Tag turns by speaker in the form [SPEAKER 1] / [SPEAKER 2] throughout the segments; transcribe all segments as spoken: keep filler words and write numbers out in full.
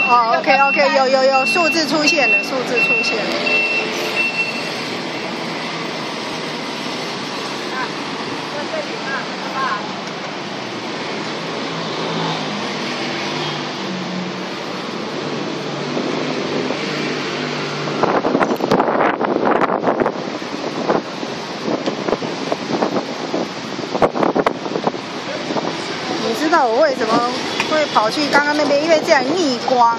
[SPEAKER 1] 哦 ，OK OK， 有有有数字出现了，数字出现了。
[SPEAKER 2] 啊，在这里啊，好不好？
[SPEAKER 1] 你知道我为什么会跑去刚刚那边？因为这样逆光。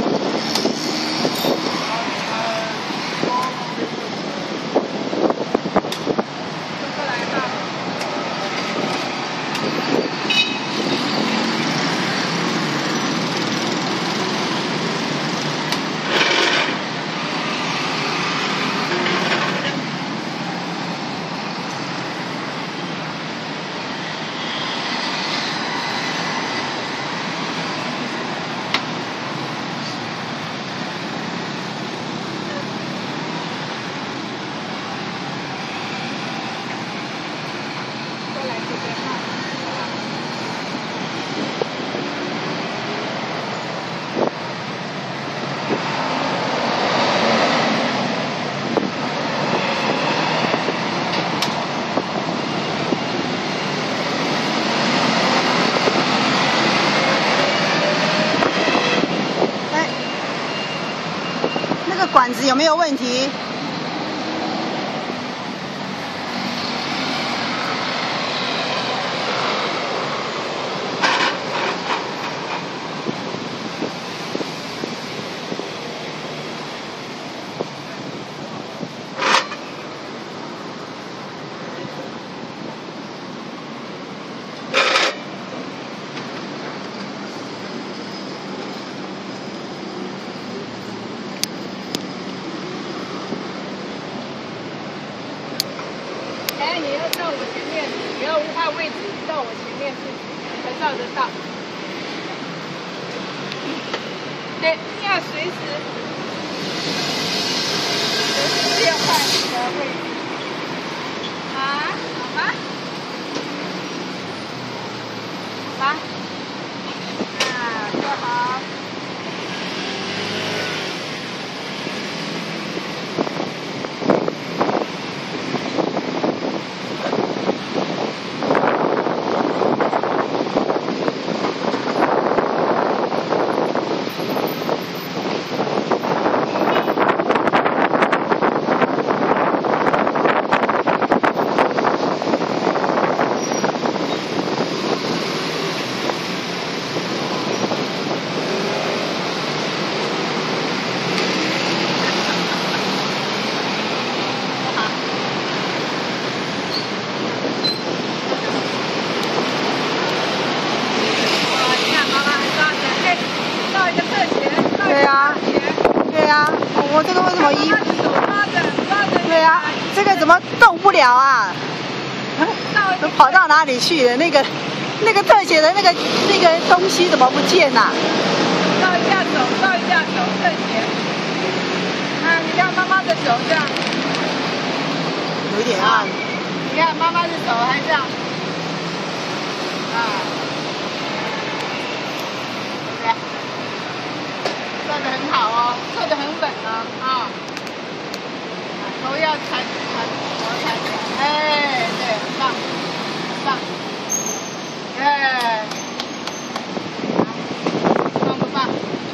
[SPEAKER 1] 管子有没有问题？
[SPEAKER 2] 哎，你要到我前面，不要误判位置，到我前面是才照得到。对，要随时随时变换你的位置。啊，好吗？好吧。啊，坐好。
[SPEAKER 1] 我这个为什么一？对啊，这个怎么动不了啊？都跑到哪里去了？那个那个特写的那个那个东西怎么不见了？
[SPEAKER 2] 照一下手，照一下手，特写。啊，你看妈妈的手这样，
[SPEAKER 1] 有点暗。
[SPEAKER 2] 你看妈妈的手还这样，啊，对不对？做得很好哦，做得很稳哦，啊，头要抬抬，头抬起来，哎，对，很棒，很棒，哎，棒不棒？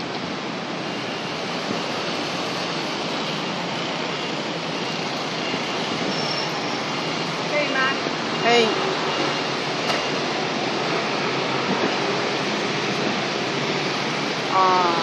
[SPEAKER 2] 可以吗？
[SPEAKER 1] 可以。啊。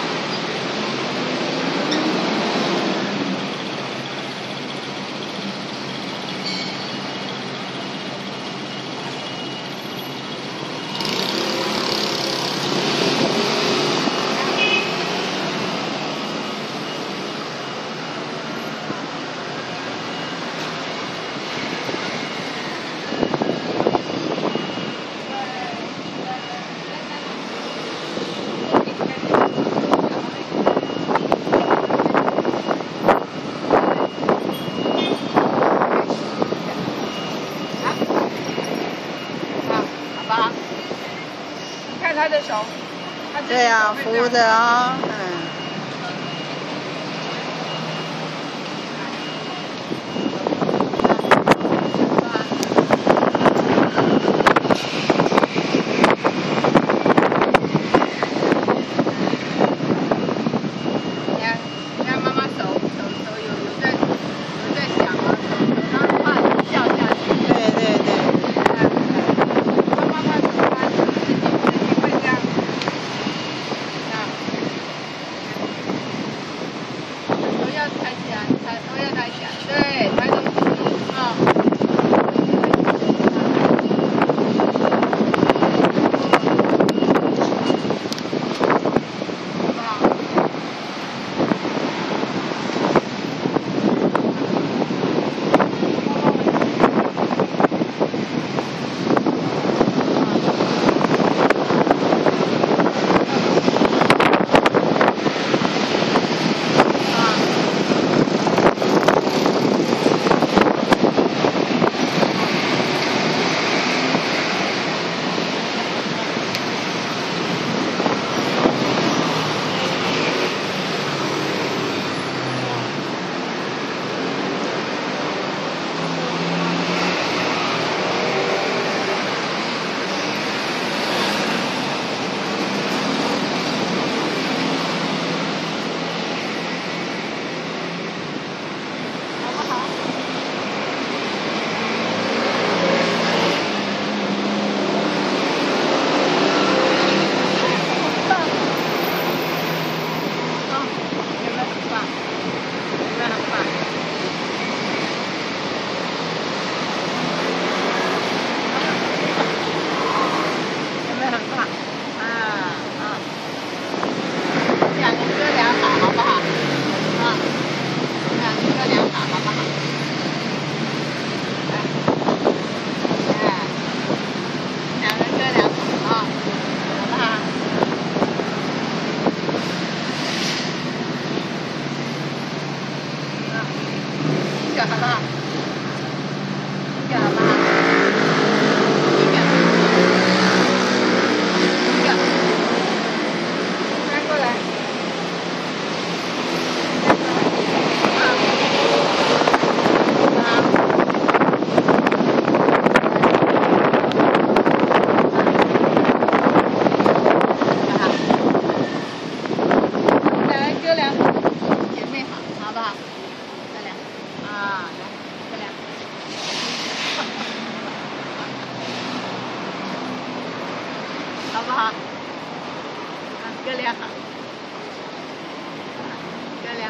[SPEAKER 2] 看他的手，他
[SPEAKER 1] 对啊，扶着啊，嗯。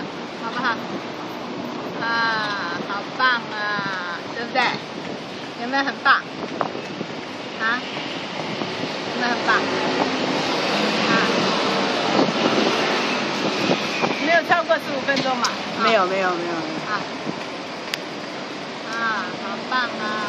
[SPEAKER 2] 好不好？啊，好棒啊，对不对？有没有很棒？啊？有没有很棒？啊？没有超过十五分钟嘛？
[SPEAKER 1] 没有没有没有。
[SPEAKER 2] 啊。啊，好棒啊！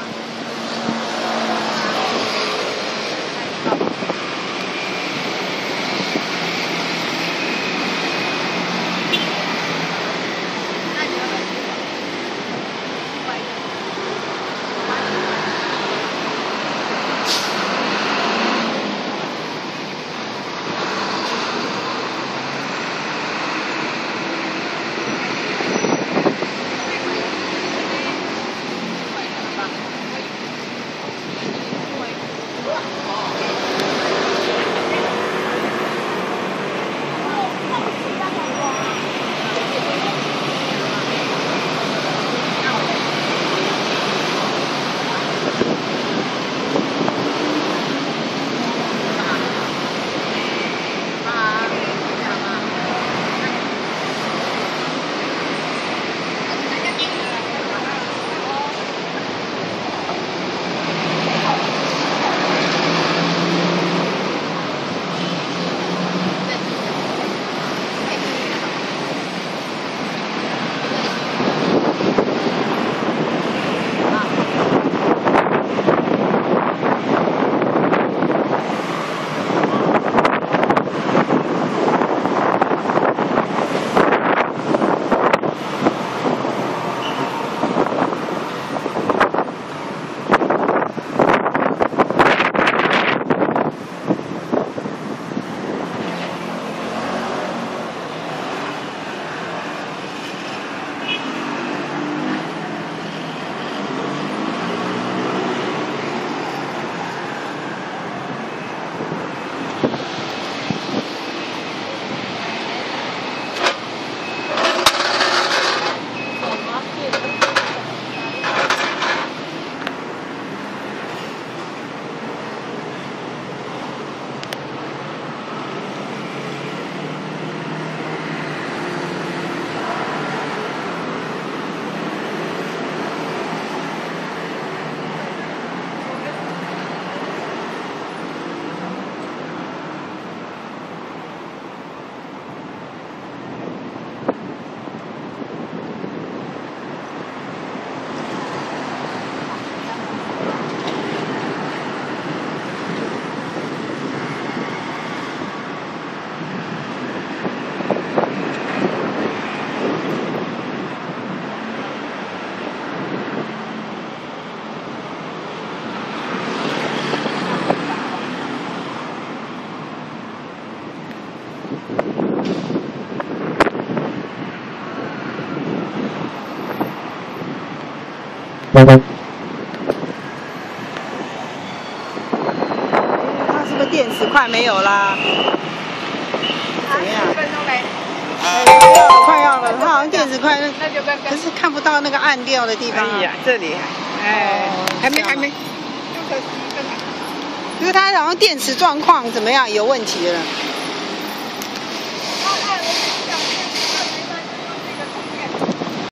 [SPEAKER 1] 它是不是电池快没有啦？怎样？
[SPEAKER 2] 十分钟没？
[SPEAKER 1] 哎，快要了，快要了，它好像电池快，
[SPEAKER 2] 那就跟
[SPEAKER 1] 可是看不到那个暗掉的地方。
[SPEAKER 2] 哎呀，这里，哎，还没还没，
[SPEAKER 1] 就是它好像电池状况怎么样有问题了。